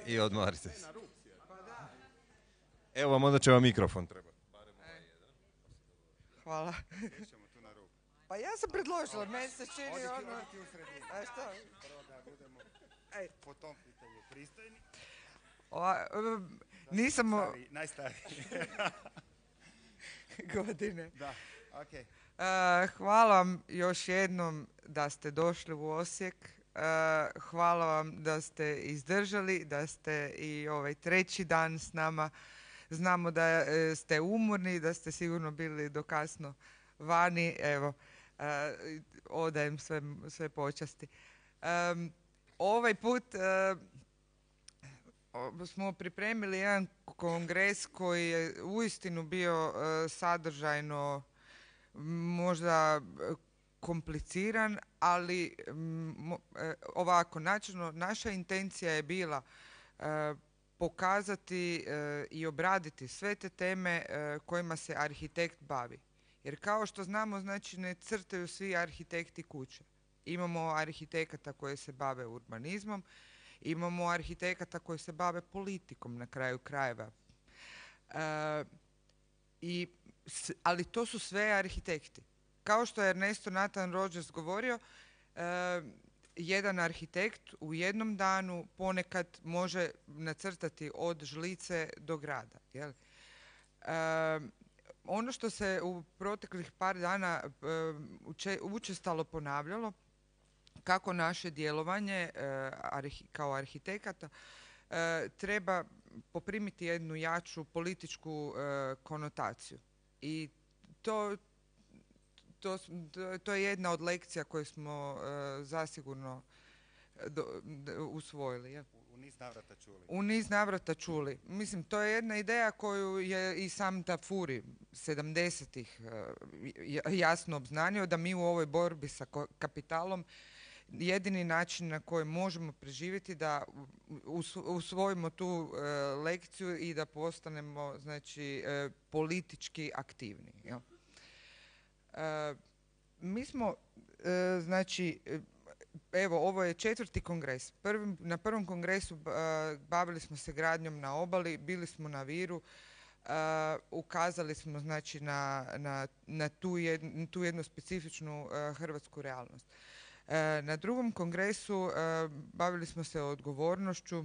I odmarite se. Evo vam, onda će vam mikrofon trebati. Hvala. Pa ja sam predložila, meni se čini ono... A što? Prvo da budemo po tom pitanju pristojni. Nisam... Najstariji. Godine. Da, okej. Hvala vam još jednom da ste došli u Osijek. Hvala vam da ste izdržali, da ste i ovaj treći dan s nama. Znamo da ste umorni, da ste sigurno bili do kasno vani. Evo, odajem sve počasti. Ovaj put smo pripremili jedan kongres koji je uistinu bio sadržajno možda kompliciran, ali ovako, načelno, naša intencija je bila pokazati i obraditi sve te teme kojima se arhitekt bavi. Jer kao što znamo, znači ne crtaju svi arhitekti kuće. Imamo arhitekata koji se bave urbanizmom, imamo arhitekata koji se bave politikom na kraju krajeva. Ali to su sve arhitekti. Kao što je Ernesto Nathan Rogers govorio, jedan arhitekt u jednom danu ponekad može nacrtati od žlice do grada. Jel? Ono što se u proteklih par dana učestalo ponavljalo, kako naše djelovanje kao arhitekata treba poprimiti jednu jaču političku konotaciju. I to je jedna od lekcija koje smo zasigurno usvojili. Ja? U niz navrata čuli. Mislim, to je jedna ideja koju je i sam Tafuri 70-ih jasno obznanio, da mi u ovoj borbi sa kapitalom jedini način na koji možemo preživjeti da usvojimo tu lekciju i da postanemo, znači, politički aktivni. Jel? Mi smo, znači, evo, ovo je 4. kongres. Na prvom kongresu bavili smo se gradnjom na obali, bili smo na Viru, ukazali smo, znači, na tu jednu specifičnu hrvatsku realnost. Na drugom kongresu bavili smo se odgovornošću.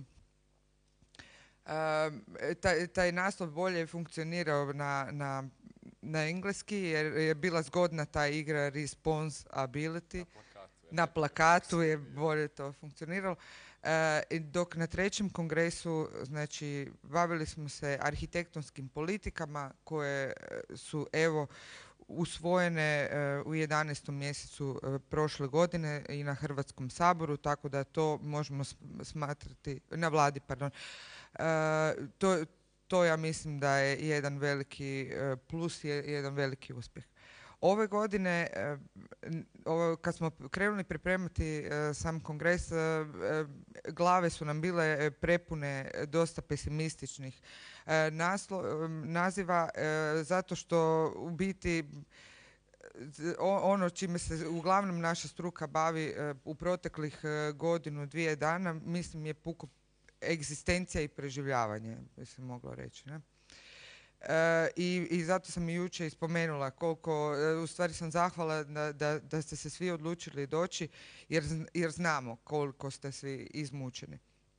Taj naslov bolje funkcionirao na engleski jer je bila zgodna ta igra responsibility. Na plakatu je bolje to funkcioniralo. Dok na 3. kongresu, znači, bavili smo se arhitektonskim politikama koje su, evo, usvojene u 11. mjesecu prošle godine i na Hrvatskom saboru, tako da to možemo smatrati, na vladi, pardon. To ja mislim da je jedan veliki plus, jedan veliki uspjeh. Ove godine, kad smo krenuli pripremati sam kongres, glave su nam bile prepune dosta pesimističnih naziva, zato što u biti ono čime se uglavnom naša struka bavi u proteklih godinu, 2 dana, mislim je puko egzistencija i preživljavanje, bi se moglo reći. Ne? I zato sam i jučer spomenula koliko, u stvari sam zahvala da ste se svi odlučili doći, jer znamo koliko ste svi izmučeni.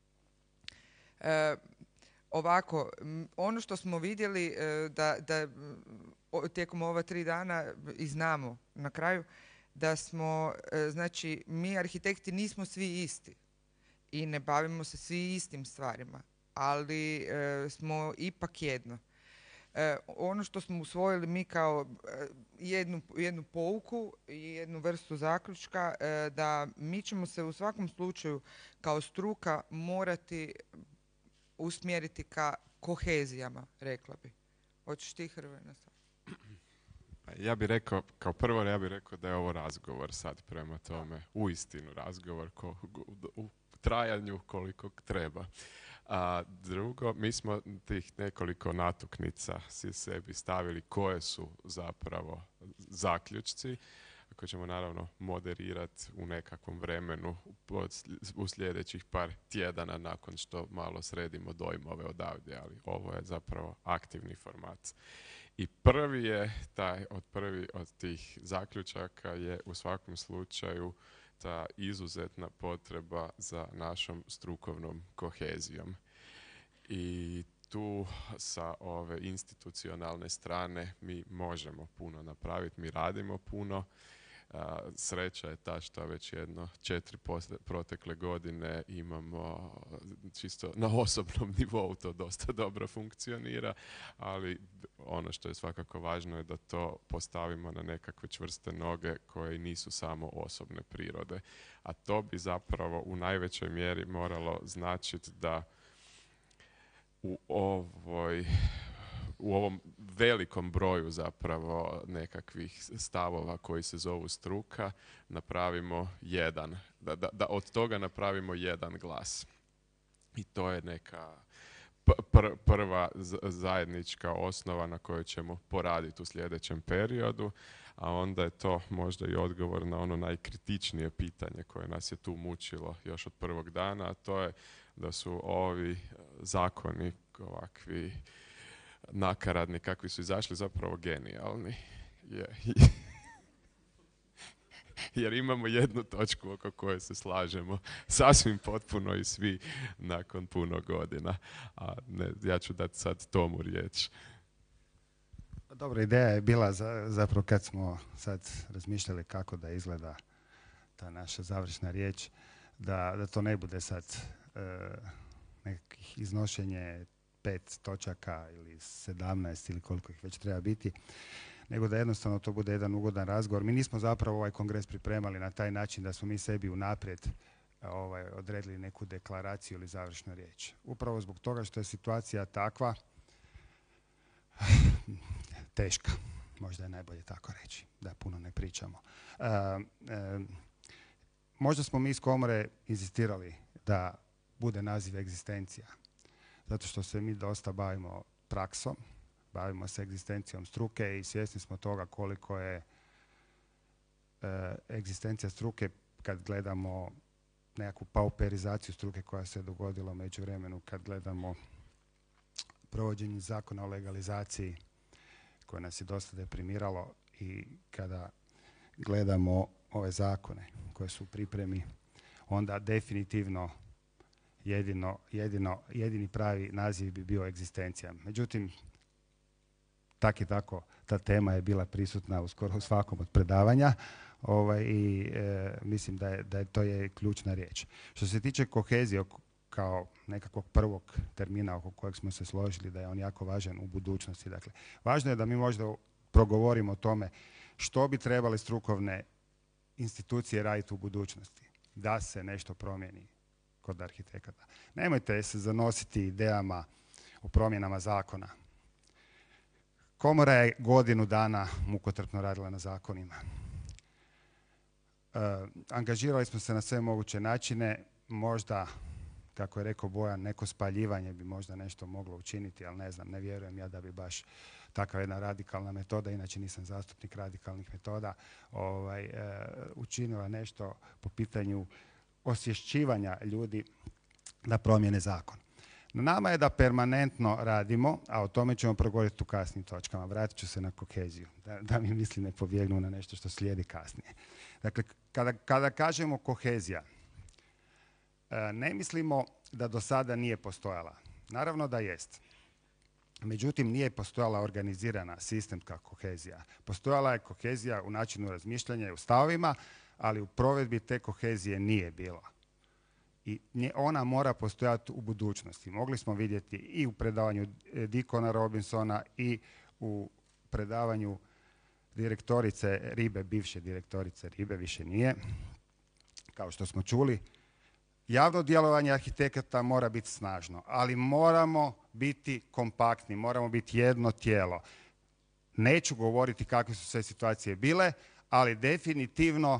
Ovako, ono što smo vidjeli da tijekom ova 3 dana i znamo na kraju, da smo, znači, mi arhitekti nismo svi isti i ne bavimo se svi istim stvarima, ali smo ipak jedno. Ono što smo usvojili mi kao jednu pouku i jednu vrstu zaključka, da mi ćemo se u svakom slučaju kao struka morati usmjeriti ka kohezijama, rekla bi. Hoćeš ti, Hrvoje, sad? Ja bih rekao, kao prvo ja bih rekao da je ovo razgovor sad prema tome, uistinu razgovor u trajanju koliko treba. A drugo, mi smo tih nekoliko natuknica si sebi stavili koje su zapravo zaključci koje ćemo naravno moderirati u nekakvom vremenu u sljedećih par tjedana nakon što malo sredimo dojmove odavdje, ali ovo je zapravo aktivni format. I prvi od tih zaključaka je u svakom slučaju ta izuzetna potreba za našom strukovnom kohezijom. I tu sa ove institucionalne strane mi možemo puno napraviti, mi radimo puno. Sreća je ta što već 4 protekle godine imamo čisto na osobnom nivou to dosta dobro funkcionira, ali ono što je svakako važno je da to postavimo na nekakve čvrste noge koje nisu samo osobne prirode. A to bi zapravo u najvećoj mjeri moralo značiti da u ovom velikom broju zapravo nekakvih stavova koji se zovu struka napravimo jedan, da od toga napravimo jedan glas. I to je neka prva zajednička osnova na kojoj ćemo poraditi u sljedećem periodu, a onda je to možda i odgovor na ono najkritičnije pitanje koje nas je tu mučilo još od prvog dana, a to je da su ovi zakoni ovakvi nakaradni kakvi su izašli zapravo genijalni. Jer imamo jednu točku oko koje se slažemo sasvim potpuno i svi nakon puno godina. A ne, ja ću dati sad Tomu riječ. Dobra ideja je bila zapravo kad smo sad razmišljali kako da izgleda ta naša završna riječ, da to ne bude sad nekakvih iznošenje 5 točaka ili 17 ili koliko ih već treba biti, nego da jednostavno to bude jedan ugodan razgovor. Mi nismo zapravo ovaj kongres pripremali na taj način da smo mi sebi unaprijed odredili neku deklaraciju ili završnu riječ. Upravo zbog toga što je situacija takva, teška, možda je najbolje tako reći, da puno ne pričamo. Možda smo mi iz komore inzistirali da bude naziv egzistencija, zato što se mi dosta bavimo praksom, bavimo se egzistencijom struke i svjesni smo toga koliko je egzistencija struke kad gledamo nekakvu pauperizaciju struke koja se dogodila u međuvremenu, kad gledamo provođenje zakona o legalizaciji koje nas je dosta deprimiralo i kada gledamo ove zakone koje su u pripremi, onda definitivno jedini pravi naziv bi bio egzistencija. Međutim, tak i tako, ta tema je bila prisutna u skoro svakom od predavanja i mislim da je to je ključna riječ. Što se tiče kohezije kao nekakvog prvog termina oko kojeg smo se složili da je on jako važan u budućnosti. Dakle, važno je da mi možda progovorimo o tome što bi trebale strukovne institucije raditi u budućnosti, da se nešto promijeni kod arhitekata. Nemojte se zanositi idejama o promjenama zakona. Komora je godinu dana mukotrpno radila na zakonima. Angažirali smo se na sve moguće načine, možda, kako je rekao Bojan, neko spaljivanje bi možda nešto moglo učiniti, ali ne znam, ne vjerujem ja da bi baš takva jedna radikalna metoda, inače nisam zastupnik radikalnih metoda, učinila nešto po pitanju osvješćivanja ljudi da promijene zakon. Na nama je da permanentno radimo, a o tome ćemo progovoriti u kasnim točkama. Vratit ću se na koheziju, da mi misli ne pobjegnu na nešto što slijedi kasnije. Dakle, kada kažemo kohezija, ne mislimo da do sada nije postojala. Naravno da jest. Međutim, nije postojala organizirana sistemska kohezija. Postojala je kohezija u načinu razmišljanja i u stavovima, ali u provedbi te kohezije nije bilo. I ona mora postojati u budućnosti. Mogli smo vidjeti i u predavanju Dikona Robinsona i u predavanju direktorice Ribe, bivše direktorice Ribe, više nije. Kao što smo čuli, javno djelovanje arhitekata mora biti snažno, ali moramo biti kompaktni, moramo biti jedno tijelo. Neću govoriti kakve su sve situacije bile, ali definitivno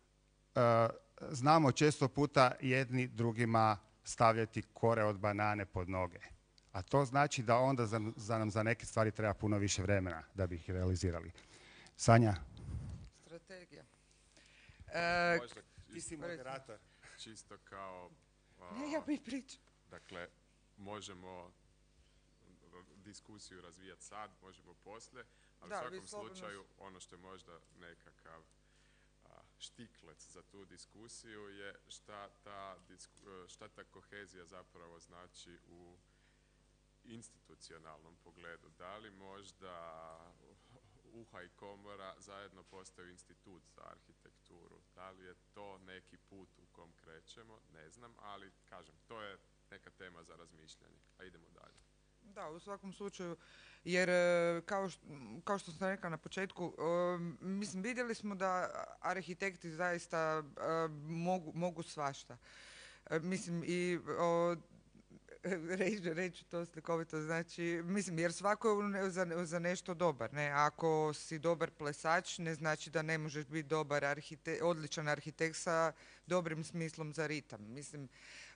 znamo često puta jedni drugima stavljati kore od banane pod noge. A to znači da onda nam za neke stvari treba puno više vremena da bi ih realizirali. Sanja? Strategija. Možda Ti si moderator. čisto kao... Ne, ja bih pričao. Dakle, možemo diskusiju razvijati sad, možemo poslije, ali Da, u vi svakom slobodno slučaju ono što je možda nekakav štiklec za tu diskusiju je šta ta kohezija zapravo znači u institucionalnom pogledu. Da li možda UHA i komora zajedno postaju institut za arhitekturu? Da li je to neki put u kom krećemo? Ne znam, ali kažem, to je neka tema za razmišljanje. A idemo dalje. Da, u svakom slučaju, jer kao što sam rekla na početku, mislim, vidjeli smo da arhitekti zaista mogu svašta. Mislim, i reći to slikovito, znači, mislim, jer svako je za nešto dobar, ne? Ako si dobar plesač, ne znači da ne možeš biti dobar odličan arhitekt sa dobrim smislom za ritam. Mislim,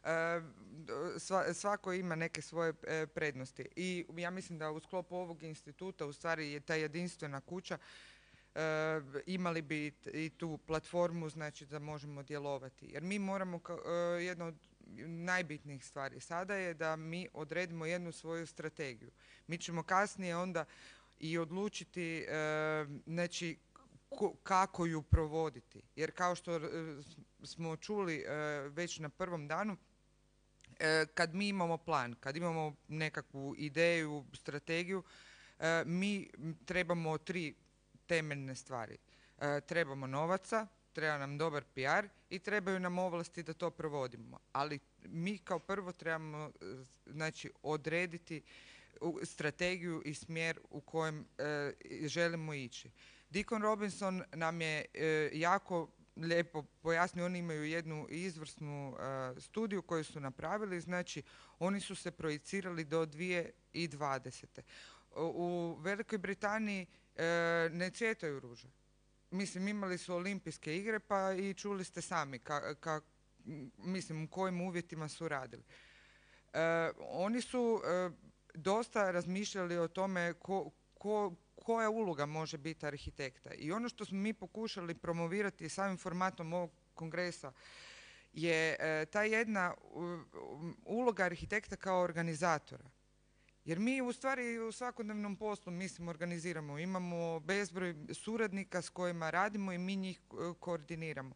svako ima neke svoje prednosti. I ja mislim da u sklopu ovog instituta, u stvari je ta jedinstvena kuća, imali bi i tu platformu, znači da možemo djelovati. Jer mi moramo, jedno od najbitnijih stvari sada je da mi odredimo jednu svoju strategiju. Mi ćemo kasnije onda i odlučiti znači, kako ju provoditi. Jer kao što smo čuli već na prvom danu, kad mi imamo plan, kad imamo nekakvu ideju, strategiju, mi trebamo 3 temeljne stvari. Trebamo novaca, treba nam dobar PR i trebaju nam ovlasti da to provodimo. Ali mi kao prvo trebamo znači, odrediti strategiju i smjer u kojem želimo ići. Deacon Robinson nam je jako lijepo pojasnio, oni imaju jednu izvrsnu studiju koju su napravili, znači oni su se projicirali do 2020. U Velikoj Britaniji ne cvjetaju ruže. Mislim, imali su olimpijske igre pa i čuli ste sami mislim, u kojim uvjetima su radili. Oni su dosta razmišljali o tome koja uloga može biti arhitekta. I ono što smo mi pokušali promovirati samim formatom ovog kongresa je ta jedna uloga arhitekta kao organizatora. Jer mi u stvari u svakodnevnom poslu, mislim, organiziramo. Imamo bezbroj suradnika s kojima radimo i mi njih koordiniramo.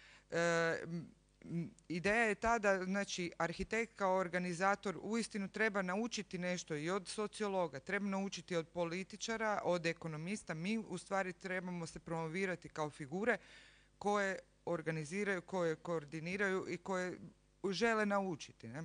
Ideja je ta da, znači, arhitekt kao organizator uistinu treba naučiti nešto i od sociologa, treba naučiti od političara, od ekonomista. Mi u stvari trebamo se promovirati kao figure koje organiziraju, koje koordiniraju i koje žele naučiti, ne?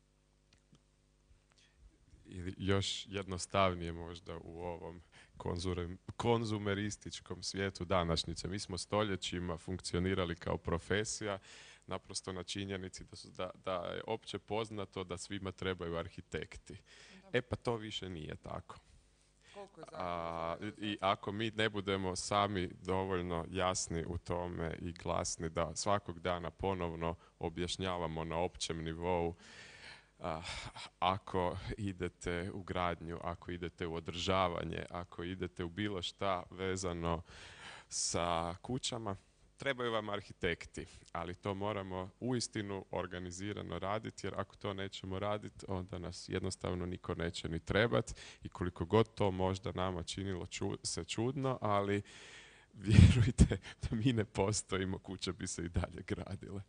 Ili još jednostavnije možda u ovom konzumerističkom svijetu današnjice. Mi smo stoljećima funkcionirali kao profesija, naprosto na činjenici da je opće poznato da svima trebaju arhitekti. Pa to više nije tako. I ako mi ne budemo sami dovoljno jasni u tome i glasni da svakog dana ponovno objašnjavamo na općem nivou, ako idete u gradnju, ako idete u održavanje, ako idete u bilo šta vezano sa kućama, trebaju vam arhitekti, ali to moramo uistinu organizirano raditi, jer ako to nećemo raditi, onda nas jednostavno niko neće ni trebati i koliko god to možda nama činilo se čudno, ali vjerujte da mi ne postojimo, kuće bi se i dalje gradile.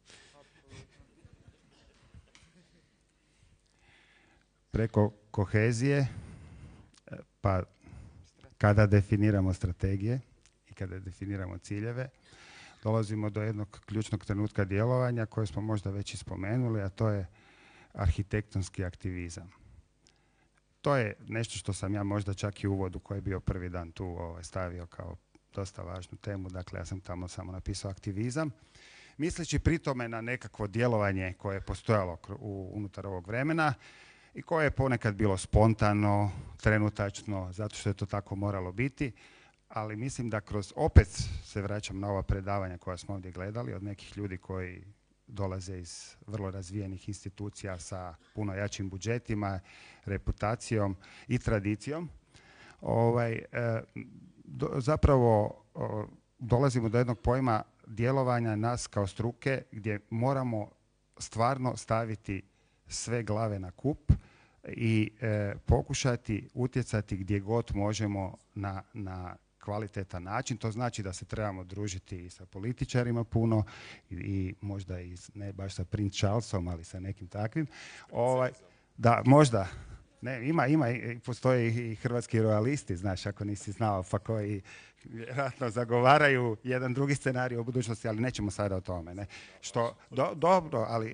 Preko kohezije, pa kada definiramo strategije i kada definiramo ciljeve, dolazimo do jednog ključnog trenutka djelovanja koje smo možda već i spomenuli, a to je arhitektonski aktivizam. To je nešto što sam ja možda čak i u uvodu koji je bio prvi dan tu stavio kao dosta važnu temu. Dakle, ja sam tamo samo napisao aktivizam, misleći pri tome na nekakvo djelovanje koje je postojalo unutar ovog vremena i koje je ponekad bilo spontano, trenutačno, zato što je to tako moralo biti. Ali mislim da opet se vraćam na ova predavanja koja smo ovdje gledali od nekih ljudi koji dolaze iz vrlo razvijenih institucija sa puno jačim budžetima, reputacijom i tradicijom. Zapravo dolazimo do jednog pojma djelovanja nas kao struke gdje moramo stvarno staviti sve glave na kup i pokušati utjecati gdje god možemo na kvalitetan način. To znači da se trebamo družiti i sa političarima puno i možda i ne baš sa Prince Charlesom, ali sa nekim takvim. Da, možda. Ne, postoje i hrvatski rojalisti, znaš, ako nisi znao, pa koji vjerojatno zagovaraju jedan drugi scenarij u budućnosti, ali nećemo sada o tome. Ne? Što, dobro, ali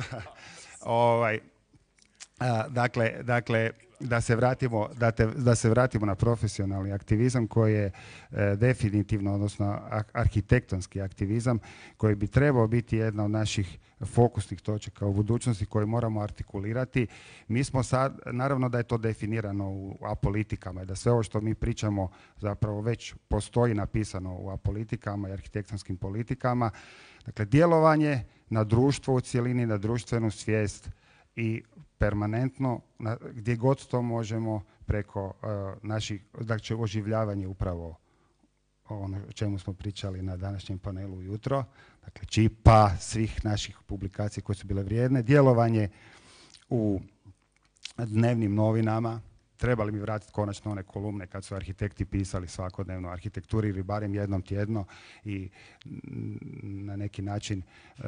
dakle, da se vratimo na profesionalni aktivizam koji je definitivno, odnosno arhitektonski aktivizam koji bi trebao biti jedna od naših fokusnih točaka u budućnosti koje moramo artikulirati. Mi smo sad, naravno da je to definirano u apolitikama i da sve ovo što mi pričamo zapravo već postoji napisano u apolitikama i arhitektonskim politikama. Dakle, djelovanje na društvo u cjelini, na društvenu svijest i permanentno, gdje god to možemo preko naših, dakle, oživljavanje upravo ono o čemu smo pričali na današnjem panelu jutro, dakle čipa, svih naših publikacija koje su bile vrijedne, djelovanje u dnevnim novinama, trebali bi vratiti konačno one kolumne kad su arhitekti pisali svakodnevno o arhitekturi ili barem jednom tjedno i na neki način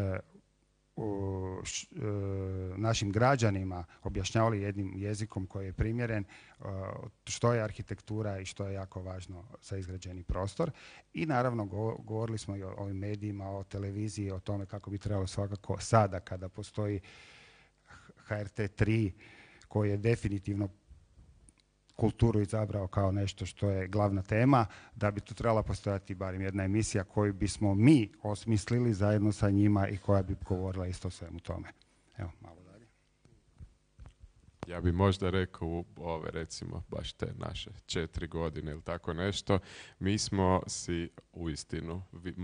našim građanima objašnjavali jednim jezikom koji je primjeren što je arhitektura i što je jako važno za izgrađeni prostor. I naravno govorili smo i o ovim medijima, o televiziji, o tome kako bi trebalo svakako sada kada postoji HRT 3 koji je definitivno kulturu izabrao kao nešto što je glavna tema, da bi tu trebala postojati barem jedna emisija koju bismo mi osmislili zajedno sa njima i koja bi govorila isto o svemu tome. Evo, malo dalje. Ja bi možda rekao u ove, recimo, baš te naše 4 godine ili tako nešto, mi smo si uistinu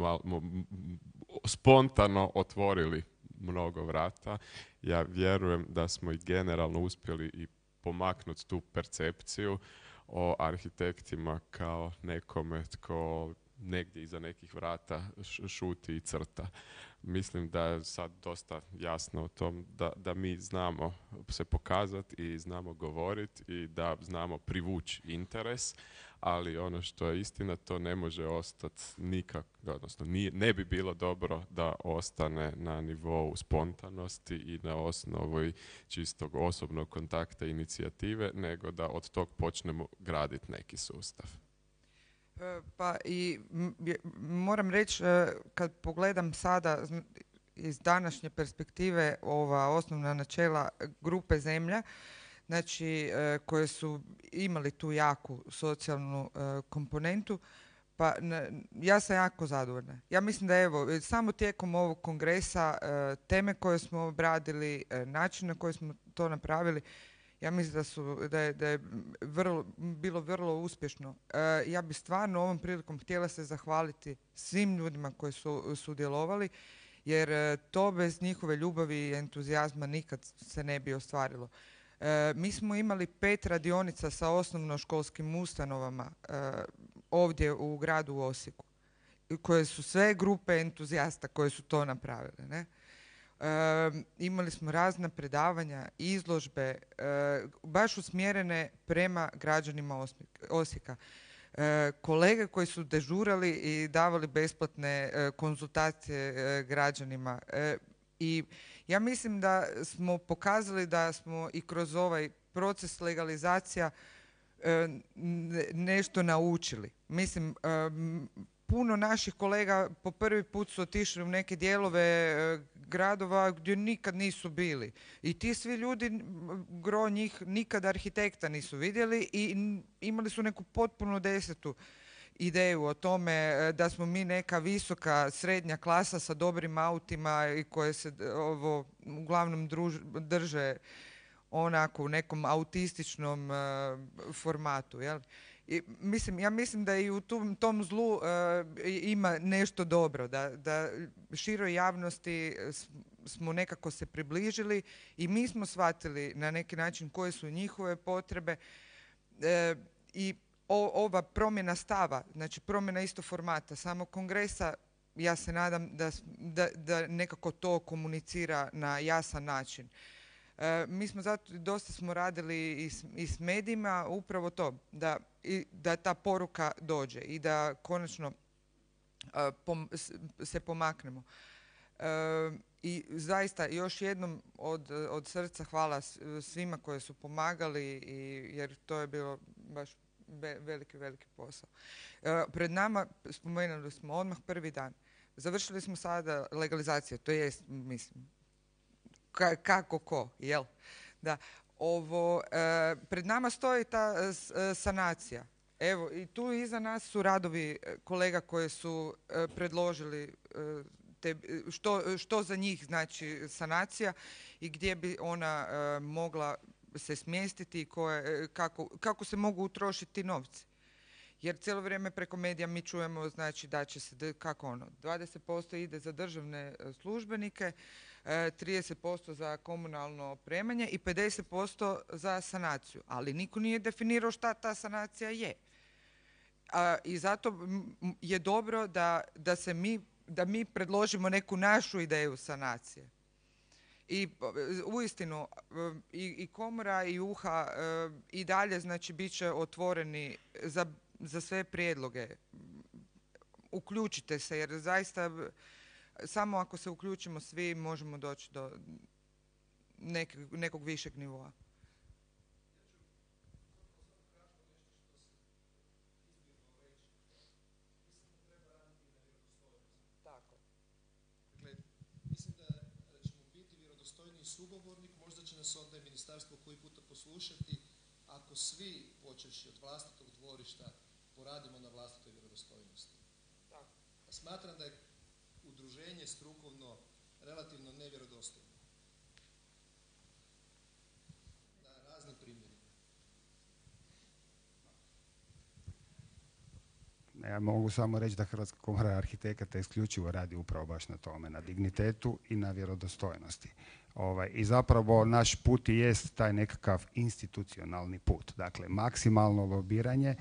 spontano otvorili mnogo vrata. Ja vjerujem da smo i generalno uspjeli i pomaknuti tu percepciju o arhitektima kao nekome tko negdje iza nekih vrata šuti i crta. Mislim da je sad dosta jasno o tom da mi znamo se pokazati i znamo govoriti i da znamo privući interes, ali ono što je istina, to ne može ostati nikako, odnosno ne bi bilo dobro da ostane na nivou spontanosti i na osnovi čistog osobnog kontakta inicijative, nego da od tog počnemo graditi neki sustav. Pa i moram reći, kad pogledam sada iz današnje perspektive ova osnovna načela grupe Zemlja, znači koje su imali tu jaku socijalnu komponentu, pa ja sam jako zadovoljna. Ja mislim da evo, samo tijekom ovog kongresa teme koje smo obradili, način na koji smo to napravili, ja mislim da je bilo vrlo uspješno. Ja bi stvarno ovom prilikom htjela se zahvaliti svim ljudima koji su sudjelovali, jer to bez njihove ljubavi i entuzijazma nikad se ne bi ostvarilo. Mi smo imali 5 radionica sa osnovnoškolskim ustanovama ovdje u gradu Osijeku, koje su sve grupe entuzijasta koje su to napravile, ne? Imali smo razna predavanja, izložbe, baš usmjerene prema građanima Osijeka. Kolege koji su dežurali i davali besplatne konzultacije građanima. I ja mislim da smo pokazali da smo i kroz ovaj proces legalizacija nešto naučili. Mislim, puno naših kolega po prvi put su otišli u neke dijelove gradova gdje nikad nisu bili. I ti svi ljudi, gro njih, nikad arhitekta nisu vidjeli i imali su neku potpuno desetu ideju o tome da smo mi neka visoka srednja klasa sa dobrim autima i koje se uglavnom drže onako u nekom autističnom formatu, jel? Ja mislim da i u tom zlu ima nešto dobro, da široj javnosti smo nekako se približili i mi smo shvatili na neki način koje su njihove potrebe i ova promjena stava, znači promjena isto formata samog kongresa ja se nadam da nekako to komunicira na jasan način. Mi smo dosta smo radili i s medijima upravo to, da ta poruka dođe i da konačno se pomaknemo. I zaista još jednom od srca hvala svima koji su pomagali jer to je bilo baš veliki posao. Pred nama, spomenuli smo odmah prvi dan, završili smo sada legalizaciju, to jest, mislim, kako ko, jel? Da, pred nama stoji ta sanacija. Evo, i tu iza nas su radovi kolega koji su predložili što za njih znači sanacija i gdje bi ona mogla se smjestiti i kako se mogu utrošiti novci. Jer cijelo vrijeme preko medija mi čujemo znači da će se, 20% ide za državne službenike, 30% za komunalno opremanje i 50% za sanaciju. Ali niko nije definirao šta ta sanacija je. I zato je dobro da mi predložimo neku našu ideju sanacije. I uistinu i komora i uha i dalje znači bit će otvoreni za sve prijedloge. Uključite se jer zaista samo ako se uključimo svi možemo doći do nekog višeg nivoa. Sugovornik, možda će nas onda i ministarstvo koji puta poslušati ako svi, počevši od vlastitog dvorišta, poradimo na vlastitoj vjerodostojnosti. Smatram da je udruženje strukovno relativno nevjerodostojno. Na raznim primjerima. Ja mogu samo reći da Hrvatska komora arhitekata isključivo radi upravo baš na tome, na dignitetu i na vjerodostojnosti. I zapravo naš put i jest taj nekakav institucionalni put. Dakle, maksimalno lobiranje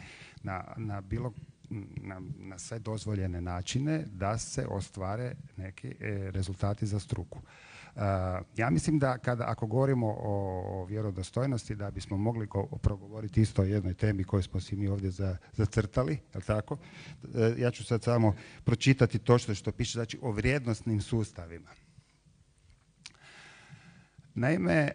na sve dozvoljene načine da se ostvare neki rezultati za struku. Ja mislim da ako govorimo o vjerodostojnosti da bismo mogli progovoriti isto o jednoj temi koju smo si mi ovdje zacrtali, je li tako? Ja ću sad samo pročitati točno što piše, znači o vrijednosnim sustavima. Naime,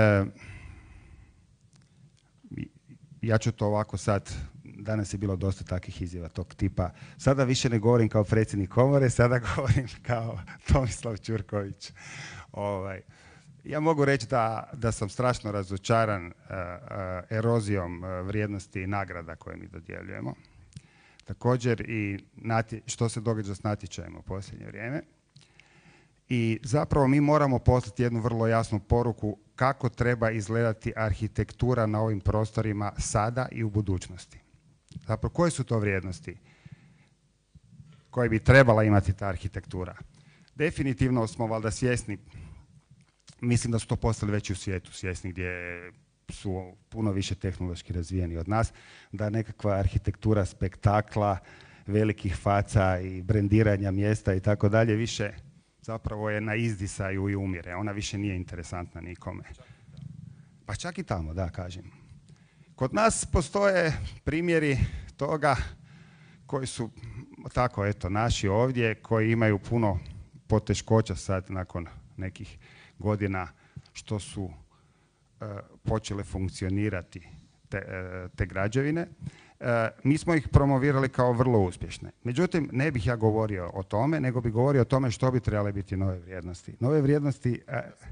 ja ću to ovako sad, danas je bilo dosta takvih izjava tog tipa, sada više ne govorim kao predsjednik komore, sada govorim kao Tomislav Ćurković. Ja mogu reći da sam strašno razočaran erozijom vrijednosti i nagrada koje mi dodjeljujemo. Također i što se događa s natječajima u posljednje vrijeme. I zapravo mi moramo poslati jednu vrlo jasnu poruku kako treba izgledati arhitektura na ovim prostorima sada i u budućnosti. Zapravo koje su to vrijednosti koje bi trebala imati ta arhitektura? Definitivno smo valjda svjesni, mislim da su to postali već u svijetu svjesni gdje su puno više tehnološki razvijeni od nas, da nekakva arhitektura spektakla, velikih faca i brendiranja mjesta i tako dalje više zapravo je na izdisaju i umire. Ona više nije interesantna nikome. Pa čak i tamo, da, kažem. Kod nas postoje primjeri toga koji su tako, eto, naši ovdje, koji imaju puno poteškoća sad nakon nekih godina što su počele funkcionirati te građevine. Mi smo ih promovirali kao vrlo uspješne. Međutim, ne bih ja govorio o tome, nego bih govorio o tome što bi trebale biti nove vrijednosti. Nove vrijednosti...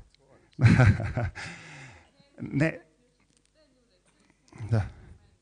ne... Da.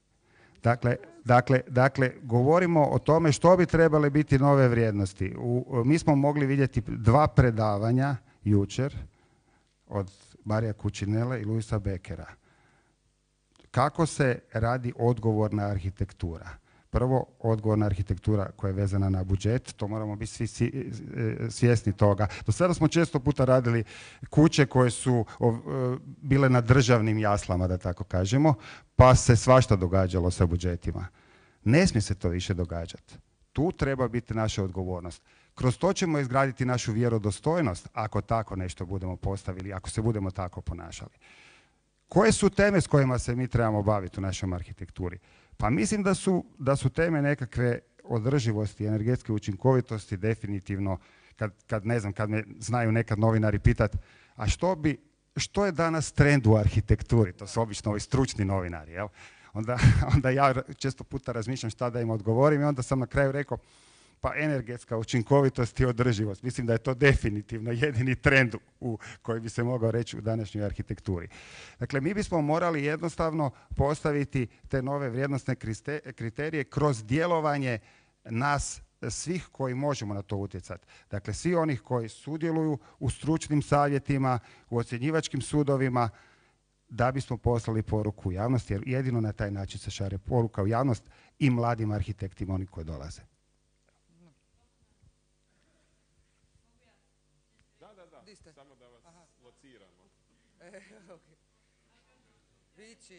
Dakle, govorimo o tome što bi trebale biti nove vrijednosti. Mi smo mogli vidjeti 2 predavanja jučer od Marija Kučinele i Luisa Bekera. Kako se radi odgovorna arhitektura? Prvo, odgovorna arhitektura koja je vezana na budžet, to moramo biti svi svjesni toga. Do sada smo često puta radili kuće koje su bile na državnim jaslama, da tako kažemo, pa se svašta događalo sa budžetima. Ne smije se to više događati. Tu treba biti naša odgovornost. Kroz to ćemo izgraditi našu vjerodostojnost ako tako nešto budemo postavili, ako se budemo tako ponašali. Koje su teme s kojima se mi trebamo baviti u našoj arhitekturi? Pa mislim da su teme nekakve održivosti, energetske učinkovitosti definitivno, kad me znaju nekad novinari pitati, a što je danas trend u arhitekturi? To su obično ovi stručni novinari, jel? Onda ja često puta razmišljam šta da im odgovorim i onda sam na kraju rekao, pa energetska učinkovitost i održivost. Mislim da je to definitivno jedini trend koji bi se mogao reći u današnjoj arhitekturi. Dakle, mi bismo morali jednostavno postaviti te nove vrijednosne kriterije kroz djelovanje nas svih koji možemo na to utjecati. Dakle, svi onih koji sudjeluju u stručnim savjetima, u ocjenjivačkim sudovima, da bismo poslali poruku u javnost, jer jedino na taj način se šalje poruka u javnost i mladim arhitektima, oni koji dolaze. Da, samo da vas lociramo. Okay. Vići.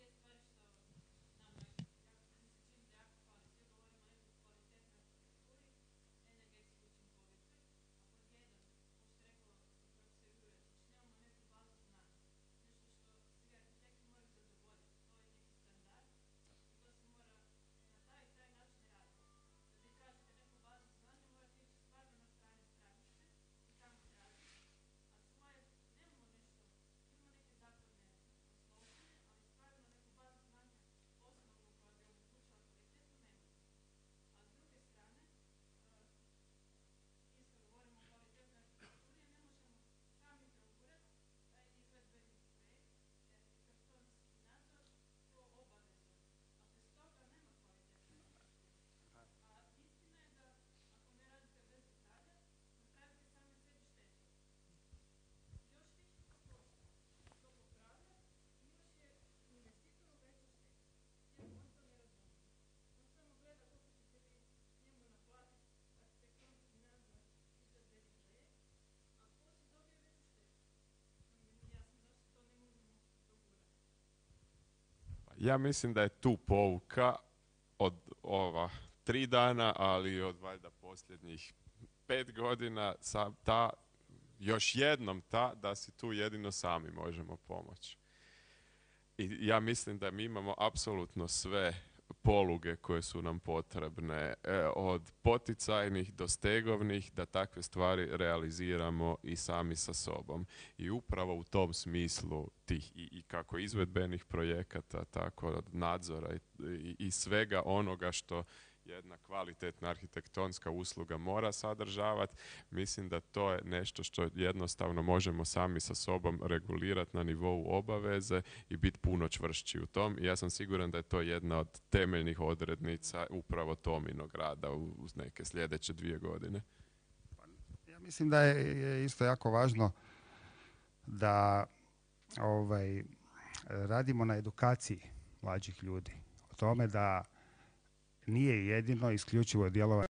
Ja mislim da je tu pouka od ova 3 dana, ali od valjda posljednjih 5 godina još jednom da si tu jedino sami možemo pomoći. I ja mislim da mi imamo apsolutno sve poluge koje su nam potrebne, od poticajnih do stegovnih, da takve stvari realiziramo i sami sa sobom. I upravo u tom smislu tih i kako izvedbenih projekata, tako nadzora i svega onoga što jedna kvalitetna arhitektonska usluga mora sadržavati, mislim da to je nešto što jednostavno možemo sami sa sobom regulirati na nivou obaveze i biti puno čvršći u tom. I ja sam siguran da je to jedna od temeljnih odrednica upravo Tominog rada uz neke sljedeće 2 godine. Ja mislim da je isto jako važno da radimo na edukaciji mlađih ljudi. O tome da nije jedino isključivo djelovanje